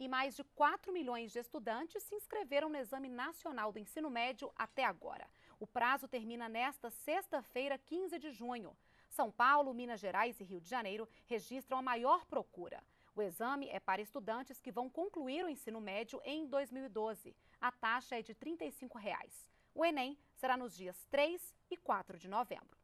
E mais de 4 milhões de estudantes se inscreveram no Exame Nacional do Ensino Médio até agora. O prazo termina nesta sexta-feira, 15 de junho. São Paulo, Minas Gerais e Rio de Janeiro registram a maior procura. O exame é para estudantes que vão concluir o ensino médio em 2012. A taxa é de R$ 35. O Enem será nos dias 3 e 4 de novembro.